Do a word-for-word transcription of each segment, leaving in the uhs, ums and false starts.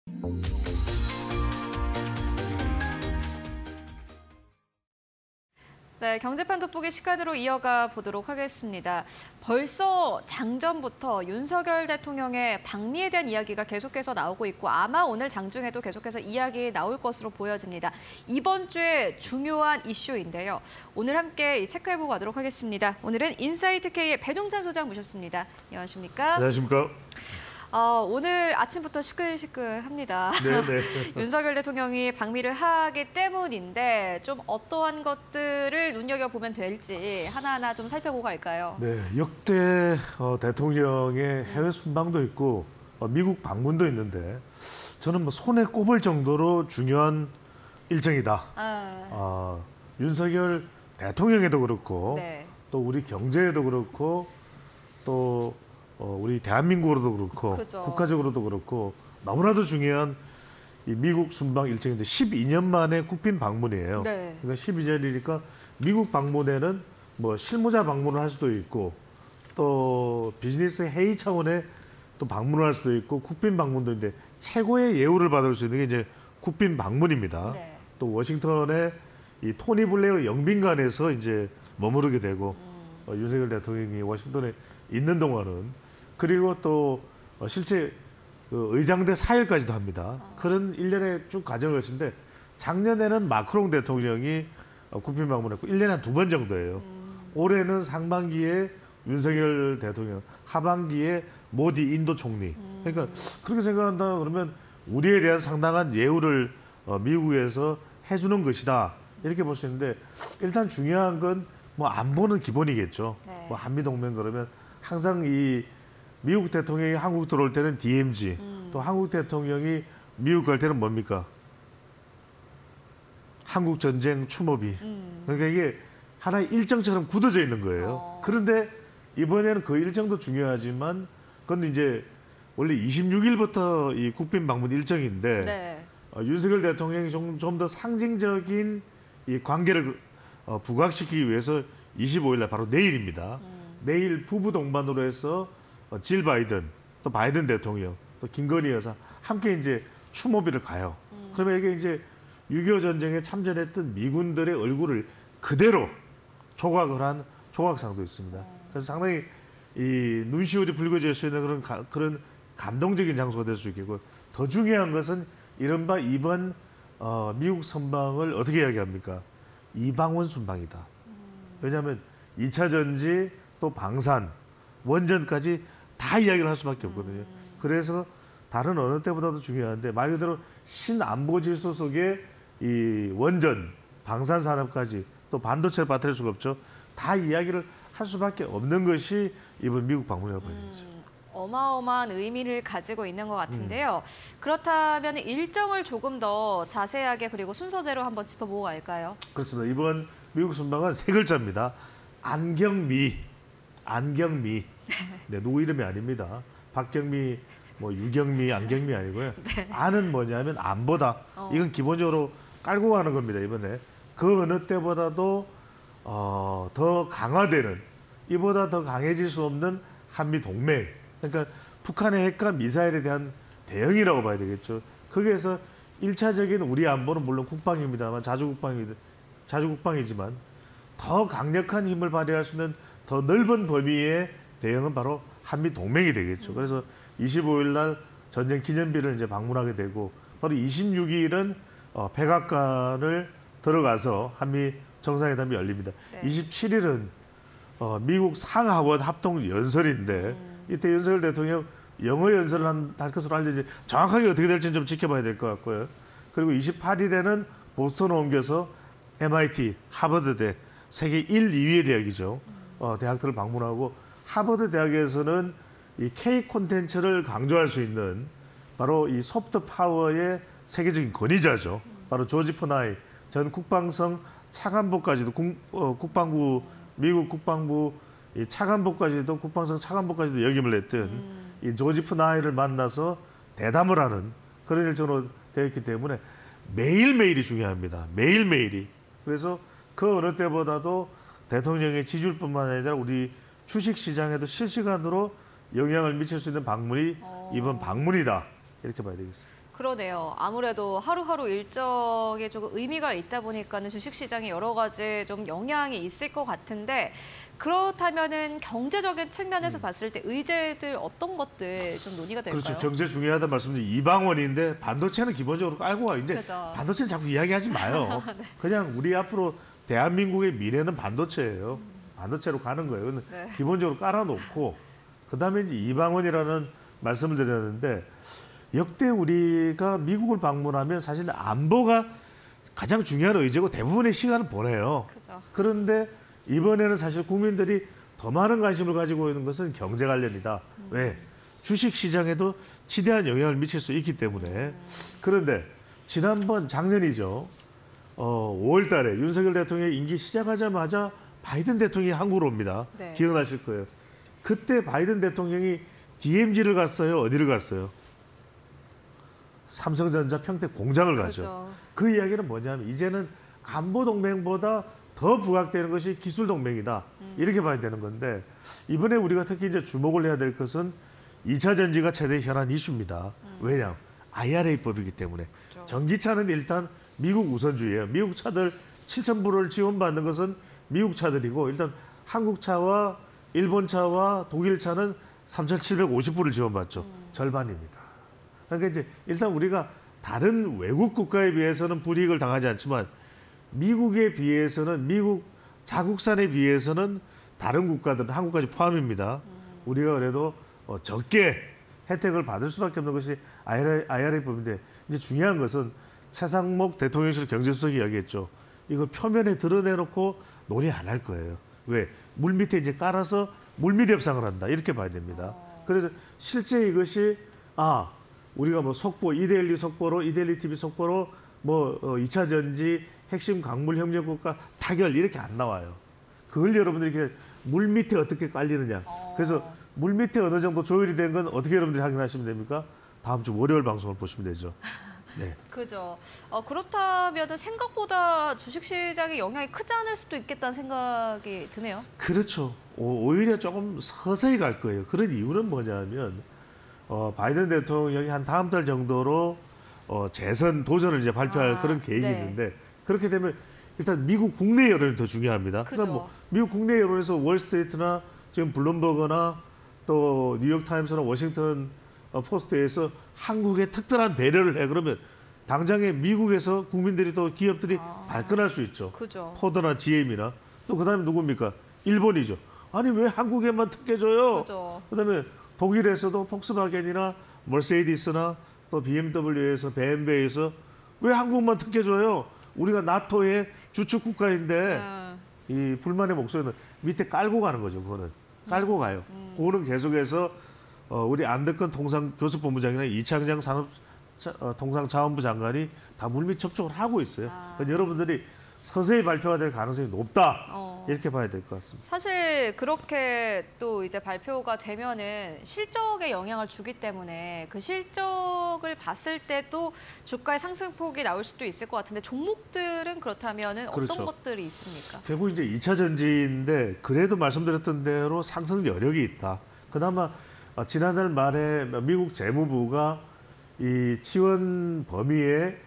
네, 경제판 돋보기 시간으로 이어가 보도록 하겠습니다. 벌써 장전부터 윤석열 대통령의 방미에 대한 이야기가 계속해서 나오고 있고 아마 오늘 장중에도 계속해서 이야기 나올 것으로 보여집니다. 이번 주에 중요한 이슈인데요. 오늘 함께 체크해보고 가도록 하겠습니다. 오늘은 인사이트K의 배종찬 소장 모셨습니다. 안녕하십니까? 안녕하십니까? 어, 오늘 아침부터 시끌시끌합니다. 네네. 윤석열 대통령이 방미를 하기 때문인데 좀 어떠한 것들을 눈여겨보면 될지 하나하나 좀 살펴보고 갈까요? 네, 역대 어, 대통령의 해외 순방도 있고 어, 미국 방문도 있는데 저는 뭐 손에 꼽을 정도로 중요한 일정이다. 아... 어, 윤석열 대통령에도 그렇고 네. 또 우리 경제에도 그렇고 또 어, 우리 대한민국으로도 그렇고 그죠. 국가적으로도 그렇고 너무나도 중요한 이 미국 순방 일정인데 십이 년 만에 국빈 방문이에요. 네. 그러니까 십이 년이니까 미국 방문에는 뭐 실무자 방문을 할 수도 있고 또 비즈니스 회의 차원의 또 방문을 할 수도 있고 국빈 방문도 있는데 최고의 예우를 받을 수 있는 게 이제 국빈 방문입니다. 네. 또 워싱턴의 이 토니 블레어 영빈관에서 이제 머무르게 되고 음. 어, 윤석열 대통령이 워싱턴에 있는 동안은 그리고 또 실제 그 의장대 사일까지도 합니다. 어. 그런 일련의 쭉 과정을 거치는데 작년에는 마크롱 대통령이 국빈 방문했고 일 년에 한 두 번 정도예요. 음. 올해는 상반기에 윤석열 대통령, 하반기에 모디 인도 총리. 음. 그러니까 그렇게 생각한다 그러면 우리에 대한 상당한 예우를 미국에서 해주는 것이다. 이렇게 볼 수 있는데 일단 중요한 건 뭐 안보는 기본이겠죠. 네. 뭐 한미동맹 그러면 항상 이 미국 대통령이 한국 들어올 때는 디엠지, 음. 또 한국 대통령이 미국 갈 때는 뭡니까? 한국 전쟁 추모비. 음. 그러니까 이게 하나의 일정처럼 굳어져 있는 거예요. 어. 그런데 이번에는 그 일정도 중요하지만 그건 이제 원래 이십육 일부터 이 국빈 방문 일정인데 네. 어, 윤석열 대통령이 좀 좀 더 상징적인 이 관계를 어, 부각시키기 위해서 이십오 일 날 바로 내일입니다. 음. 내일 부부 동반으로 해서 어, 질 바이든 또 바이든 대통령 또 김건희 여사 함께 이제 추모비를 가요. 음. 그러면 이게 이제 육이오 전쟁에 참전했던 미군들의 얼굴을 그대로 조각을 한 조각상도 있습니다. 음. 그래서 상당히 이 눈시울이 붉어질 수 있는 그런 가, 그런 감동적인 장소가 될 수 있겠고 더 중요한 것은 이른바 이번 어, 미국 선방을 어떻게 이야기합니까? 이방원 순방이다. 왜냐하면 이 차 전지 또 방산, 원전까지 다 이야기를 할 수밖에 없거든요. 그래서 다른 어느 때보다도 중요한데 말 그대로 신안보 질서 속에 이 원전, 방산 산업까지 또 반도체를 빠뜨릴 수가 없죠. 다 이야기를 할 수밖에 없는 것이 이번 미국 방문이라고 봐야 되죠. 음, 어마어마한 의미를 가지고 있는 것 같은데요. 음. 그렇다면 일정을 조금 더 자세하게 그리고 순서대로 한번 짚어보고 갈까요? 그렇습니다. 이번 미국 순방은 세 글자입니다. 안경미, 안경미. 네, 누구 이름이 아닙니다. 박경미, 뭐 유경미, 안경미 아니고요. 네. 안은 뭐냐면 안보다. 어. 이건 기본적으로 깔고 가는 겁니다. 이번에 그 어느 때보다도 어, 더 강화되는, 이보다 더 강해질 수 없는 한미 동맹. 그러니까 북한의 핵과 미사일에 대한 대응이라고 봐야 되겠죠. 거기에서 일차적인 우리 안보는 물론 국방입니다만 자주국방이, 자주국방이지만 더 강력한 힘을 발휘할 수 있는 더 넓은 범위의 대응은 바로 한미 동맹이 되겠죠. 그래서 이십오 일 날 전쟁 기념비를 이제 방문하게 되고 바로 이십육 일은 어, 백악관을 들어가서 한미 정상회담이 열립니다. 네. 이십칠 일은 어, 미국 상하원 합동 연설인데 음. 이때 윤석열 대통령 영어 연설을 한, 할 것으로 알려지 정확하게 어떻게 될지는 좀 지켜봐야 될 것 같고요. 그리고 이십팔 일에는 보스턴을 옮겨서 엠아이티, 하버드대, 세계 일, 이 위의 대학이죠. 어, 대학들을 방문하고 하버드 대학에서는 이 K 콘텐츠를 강조할 수 있는 바로 이 소프트 파워의 세계적인 권위자죠. 바로 조지 퍼나이 전 국방성 차관보까지도 국, 어, 국방부 미국 국방부 이 차관보까지도 국방성 차관보까지도 역임을 했던 음. 이 조지 퍼나이를 만나서 대담을 하는 그런 일정으로 되어 있기 때문에 매일매일이 중요합니다. 매일매일이. 그래서 그 어느 때보다도 대통령의 지지율뿐만 아니라 우리 주식시장에도 실시간으로 영향을 미칠 수 있는 방문이 어. 이번 방문이다. 이렇게 봐야 되겠습니다. 그러네요. 아무래도 하루하루 일정에 조금 의미가 있다 보니까는 주식시장에 여러 가지 좀 영향이 있을 것 같은데 그렇다면은 경제적인 측면에서 음. 봤을 때 의제들 어떤 것들 좀 논의가 될까요? 그렇죠. 경제 중요하다 말씀드린 이방원인데 반도체는 기본적으로 깔고 가. 이제 그죠. 반도체는 자꾸 이야기하지 마요. 네. 그냥 우리 앞으로 대한민국의 미래는 반도체예요. 반도체로 가는 거예요. 근데 네. 기본적으로 깔아놓고 그다음에 이제 이방원이라는 말씀을 드렸는데 역대 우리가 미국을 방문하면 사실 안보가 가장 중요한 의제고 대부분의 시간을 보내요. 그죠. 그런데 이번에는 사실 국민들이 더 많은 관심을 가지고 있는 것은 경제 관련이다. 음. 왜? 주식 시장에도 지대한 영향을 미칠 수 있기 때문에. 그런데 지난번 작년이죠. 어, 오월 달에 윤석열 대통령이 임기 시작하자마자 바이든 대통령이 한국으로 옵니다. 네. 기억나실 거예요. 그때 바이든 대통령이 디엠지를 갔어요? 어디를 갔어요? 삼성전자 평택 공장을 가죠. 그죠. 그 이야기는 뭐냐면 이제는 안보 동맹보다 더 부각되는 것이 기술 동맹이다. 음. 이렇게 봐야 되는 건데 이번에 우리가 특히 이제 주목을 해야 될 것은 이 차 전지가 최대 현안 이슈입니다. 음. 왜냐? 아이알에이법이기 때문에. 그렇죠. 전기차는 일단 미국 우선주의예요. 미국 차들 칠천 불을 지원받는 것은 미국 차들이고 일단 한국 차와 일본 차와 독일 차는 삼천칠백오십 불을 지원받죠. 음. 절반입니다. 그러니까 이제 일단 우리가 다른 외국 국가에 비해서는 불이익을 당하지 않지만 미국에 비해서는 미국 자국산에 비해서는 다른 국가들은 한국까지 포함입니다. 음. 우리가 그래도 어, 적게 혜택을 받을 수밖에 없는 것이 아이알에이법인데 이제 중요한 것은 최상목 대통령실 경제수석이 이야기했죠. 이걸 표면에 드러내놓고 논의 안 할 거예요. 왜? 물 밑에 이제 깔아서 물밑 협상을 한다. 이렇게 봐야 됩니다. 그래서 실제 이것이 아 우리가 뭐 속보 이데일리 속보로 이데일리 티비 속보로 뭐 어, 이 차 전지 핵심 광물 협력국가 타결 이렇게 안 나와요. 그걸 여러분들이 이렇게 물 밑에 어떻게 깔리느냐. 그래서 물 밑에 어느 정도 조율이 된 건 어떻게 여러분들이 확인하시면 됩니까? 다음 주 월요일 방송을 보시면 되죠. 네. 그죠. 어, 그렇다면 생각보다 주식시장에 영향이 크지 않을 수도 있겠다는 생각이 드네요. 그렇죠. 오, 오히려 조금 서서히 갈 거예요. 그런 이유는 뭐냐면 어, 바이든 대통령이 한 다음 달 정도로 어, 재선 도전을 이제 발표할 아, 그런 계획이 네. 있는데 그렇게 되면 일단 미국 국내 여론이 더 중요합니다. 그죠. 그러니까 뭐 미국 국내 여론에서 월스트리트나 지금 블룸버그나 또 뉴욕타임스나 워싱턴 어, 포스트에서 한국에 특별한 배려를 해 그러면 당장에 미국에서 국민들이 또 기업들이 아. 발끈할 수 있죠. 그죠. 포드나 지엠이나 또 그다음에 누굽니까? 일본이죠. 아니 왜 한국에만 특혜줘요? 그죠. 그다음에 독일에서도 폭스바겐이나 머세디스나 또 비엠더블유에서 벤베에서 왜 한국만 특혜줘요? 우리가 나토의 주축 국가인데 음. 이 불만의 목소리는 밑에 깔고 가는 거죠. 그거는 깔고 가요. 음. 그거는 계속해서 어, 우리 안덕근 통상교섭본부장이나 이창장 산업 어, 통상자원부 장관이 다 물밑 접촉을 하고 있어요. 아. 그러니까 여러분들이 서서히 발표가 될 가능성이 높다. 어. 이렇게 봐야 될 것 같습니다. 사실 그렇게 또 이제 발표가 되면은 실적에 영향을 주기 때문에 그 실적을 봤을 때도 주가의 상승폭이 나올 수도 있을 것 같은데 종목들은 그렇다면은 그렇죠. 어떤 것들이 있습니까? 결국 이제 이 차 전지인데 그래도 말씀드렸던 대로 상승 여력이 있다. 그나마 어, 지난달 말에 미국 재무부가 이 지원 범위에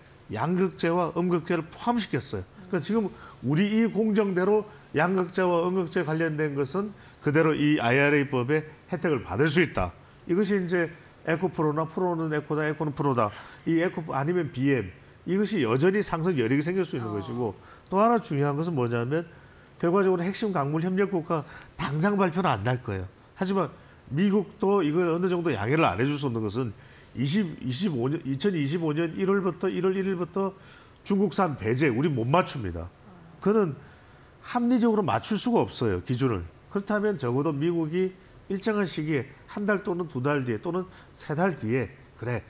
양극재와 음극재를 포함시켰어요. 그러니까 지금 우리 이 공정대로 양극재와 음극재 관련된 것은 그대로 이 아이알에이법의 혜택을 받을 수 있다. 이것이 이제 에코프로나 프로는 에코다, 에코는 프로다. 이 에코 아니면 비엠 이것이 여전히 상승 여력이 생길 수 있는 어. 것이고 또 하나 중요한 것은 뭐냐면 결과적으로 핵심 광물 협력국가 당장 발표는 안 날 거예요. 하지만 미국도 이걸 어느 정도 양해를 안 해줄 수 없는 것은 이십, 이십오 년, 이천이십오 년 일월부터 일월 일일부터 중국산 배제 우리 못 맞춥니다. 그는 합리적으로 맞출 수가 없어요. 기준을. 그렇다면 적어도 미국이 일정한 시기에 한 달 또는 두 달 뒤에 또는 세 달 뒤에 그래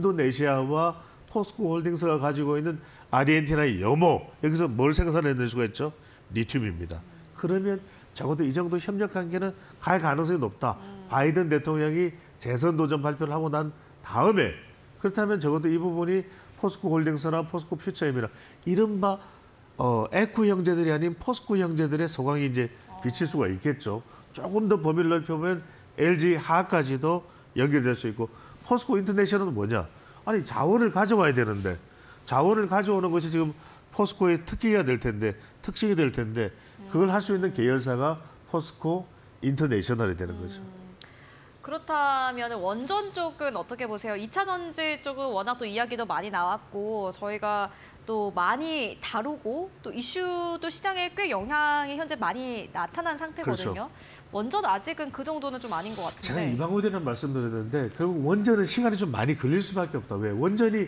인도네시아와 포스코 홀딩스가 가지고 있는 아르헨티나의 염호 여기서 뭘 생산해낼 수가 있죠? 리튬입니다. 그러면 적어도 이 정도 협력 관계는 갈 가능성이 높다. 바이든 대통령이 재선 도전 발표를 하고 난 다음에 그렇다면 적어도 이 부분이 포스코 홀딩스나 포스코 퓨처엠이나 이른바 어, 에코 형제들이 아닌 포스코 형제들의 소강이 이제 비칠 수가 있겠죠. 조금 더 범위를 넓혀보면 엘지 하까지도 연결될 수 있고 포스코 인터내셔널은 뭐냐? 아니 자원을 가져와야 되는데 자원을 가져오는 것이 지금 포스코의 특기가 될 텐데 특징이 될 텐데 그걸 할 수 있는 계열사가 포스코 인터내셔널이 되는 거죠. 음, 그렇다면 원전 쪽은 어떻게 보세요? 이 차 전지 쪽은 워낙 또 이야기도 많이 나왔고 저희가 또 많이 다루고 또 이슈도 시장에 꽤 영향이 현재 많이 나타난 상태거든요. 그렇죠. 원전 아직은 그 정도는 좀 아닌 것 같은데. 제가 이방원이라는 말씀드렸는데 결국 원전은 시간이 좀 많이 걸릴 수밖에 없다. 왜? 원전이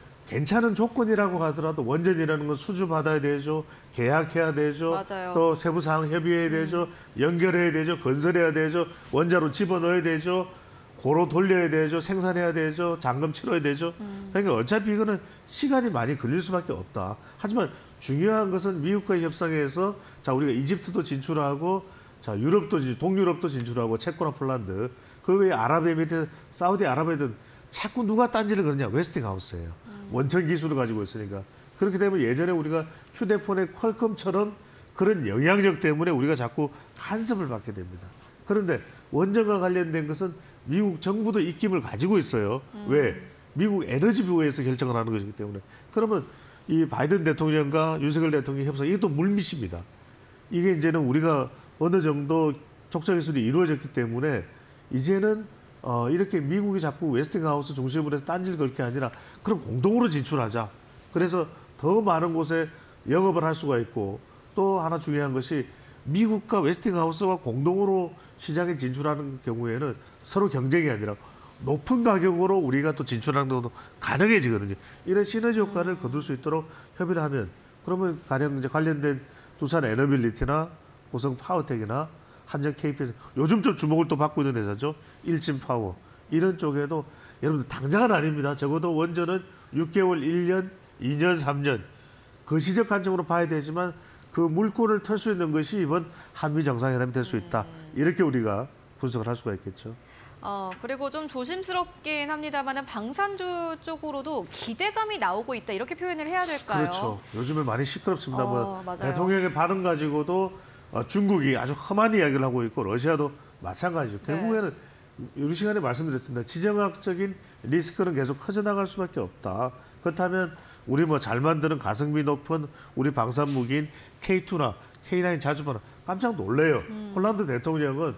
괜찮은 조건이라고 하더라도 원전이라는 건 수주받아야 되죠. 계약해야 되죠. 맞아요. 또 세부 사항 협의해야 되죠. 음. 연결해야 되죠. 건설해야 되죠. 원자로 집어넣어야 되죠. 고로 돌려야 되죠. 생산해야 되죠. 잔금 치러야 되죠. 음. 그러니까 어차피 이거는 시간이 많이 걸릴 수밖에 없다. 하지만 중요한 것은 미국과의 협상에서 자 우리가 이집트도 진출하고 자 유럽도 동유럽도 진출하고 체코나 폴란드 그 외에 아랍에미리트, 사우디아라비아든 자꾸 누가 딴지를 그러냐 웨스팅하우스예요. 음. 원천 기술을 가지고 있으니까 그렇게 되면 예전에 우리가 휴대폰의 퀄컴처럼 그런 영향력 때문에 우리가 자꾸 간섭을 받게 됩니다. 그런데 원전과 관련된 것은 미국 정부도 입김을 가지고 있어요. 음. 왜? 미국 에너지부에서 결정을 하는 것이기 때문에. 그러면 이 바이든 대통령과 윤석열 대통령 협상 이게 또 물밑입니다. 이게 이제는 우리가 어느 정도 적자 기술이 이루어졌기 때문에 이제는 어 이렇게 미국이 자꾸 웨스팅하우스 중심으로 해서 딴지를 걸 게 아니라 그럼 공동으로 진출하자. 그래서 더 많은 곳에 영업을 할 수가 있고 또 하나 중요한 것이 미국과 웨스팅하우스와 공동으로 시장에 진출하는 경우에는 서로 경쟁이 아니라 높은 가격으로 우리가 또 진출하는 것도 가능해지거든요. 이런 시너지 효과를 거둘 수 있도록 협의를 하면 그러면 가령 이제 관련된 두산 에너빌리티나 고성 파워텍이나 한전 케이피에스 요즘 좀 주목을 또 받고 있는 회사죠. 일진 파워 이런 쪽에도 여러분들 당장은 아닙니다. 적어도 원전은 육 개월, 일 년, 이 년, 삼 년 그 시적 관점으로 봐야 되지만 그 물꼬를 털 수 있는 것이 이번 한미 정상회담이 될 수 있다. 이렇게 우리가 분석을 할 수가 있겠죠. 어, 그리고 좀 조심스럽긴 합니다만은 방산주 쪽으로도 기대감이 나오고 있다 이렇게 표현을 해야 될까요? 그렇죠. 요즘에 많이 시끄럽습니다. 어, 뭐 맞아요. 대통령의 발언 가지고도 어, 중국이 아주 험한 이야기를 하고 있고 러시아도 마찬가지죠. 네. 결국에는 우리 시간에 말씀드렸습니다. 지정학적인 리스크는 계속 커져나갈 수밖에 없다. 그렇다면 우리 뭐 잘 만드는 가성비 높은 우리 방산 무기인 케이 투나 케이 나인 자주 봐라 깜짝 놀래요. 음. 폴란드 대통령은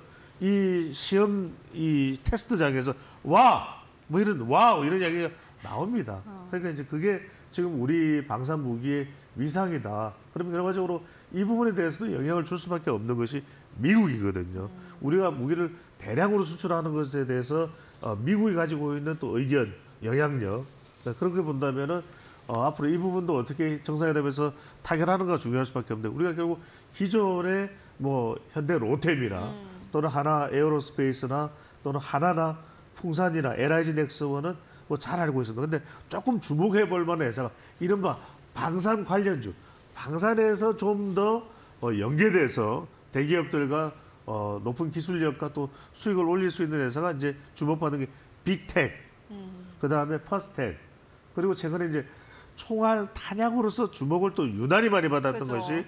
이 시험 이 테스트장에서 와! 뭐 이런 와우 이런 이야기가 나옵니다. 어. 그러니까 이제 그게 지금 우리 방산 무기의 위상이다. 그러면 결과적으로 이 부분에 대해서도 영향을 줄 수밖에 없는 것이 미국이거든요. 음. 우리가 무기를 대량으로 수출하는 것에 대해서 어, 미국이 가지고 있는 또 의견, 영향력 그렇게 본다면은 어, 앞으로 이 부분도 어떻게 정상회담에서 타결하는가 중요할 수밖에 없는데 우리가 결국 기존의 뭐 현대 로템이나 음. 또는 하나 에어로스페이스나 또는 하나나 풍산이나 엘아이지 넥스원은 뭐 잘 알고 있습니다. 근데 조금 주목해 볼 만한 회사가 이른바 방산 관련주, 방산에서 좀 더 어, 연계돼서 대기업들과 어, 높은 기술력과 또 수익을 올릴 수 있는 회사가 이제 주목받는 게 빅텍, 음. 그 다음에 퍼스텍, 그리고 최근에 이제 총알 탄약으로서 주목을 또 유난히 많이 받았던 그죠. 것이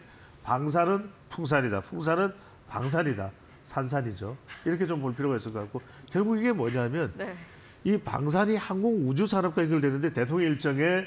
방산은 풍산이다, 풍산은 방산이다, 산산이죠. 이렇게 좀 볼 필요가 있을 것 같고 결국 이게 뭐냐면 네. 이 방산이 항공 우주 산업과 연결되는데 대통령 일정에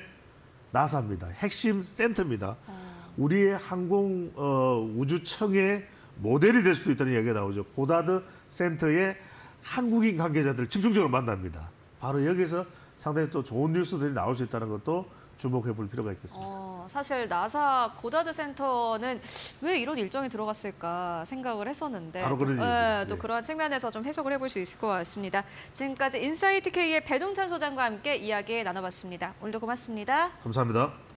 나사입니다. 핵심 센터입니다. 어. 우리의 항공 어, 우주청의 모델이 될 수도 있다는 이야기가 나오죠. 고다드 센터의 한국인 관계자들 집중적으로 만납니다. 바로 여기서 상당히 또 좋은 뉴스들이 나올 수 있다는 것도 주목해 볼 필요가 있겠습니다. 어, 사실 나사 고다드 센터는 왜 이런 일정이 들어갔을까 생각을 했었는데 바로 그런 네, 또 네. 그런 측면에서 좀 해석을 해볼 수 있을 것 같습니다. 지금까지 인사이트 K의 배동찬 소장과 함께 이야기 나눠봤습니다. 오늘도 고맙습니다. 감사합니다.